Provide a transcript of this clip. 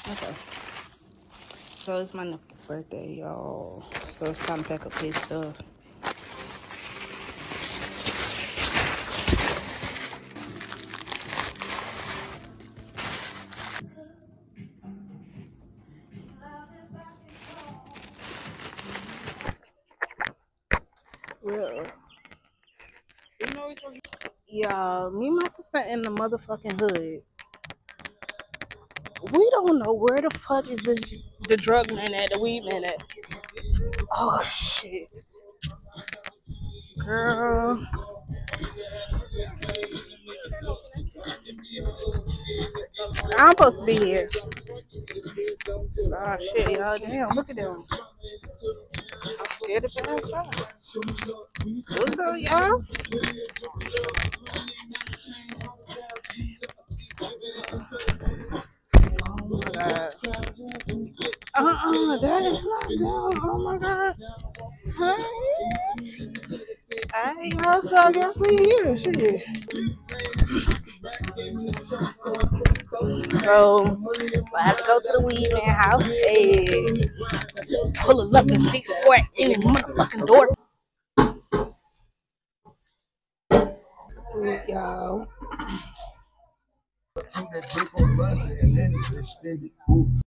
Okay. So it's my nephew's birthday, y'all. So it's time to pack up his stuff. Well, y'all, me and my sister in the motherfucking hood. We don't know where the fuck is the drug man at, the weed man at. Oh shit. Girl. I'm supposed to be here. Oh shit, y'all. Damn, look at them. I'm scared to be outside. What's up, y'all? Oh my god. That is not down. Oh my god. Hey. Hey, y'all, so I guess we here. Shit. So, I have to go to the weed man house. Hey, pull it up in 6 4 in the motherfucking door. Y'all.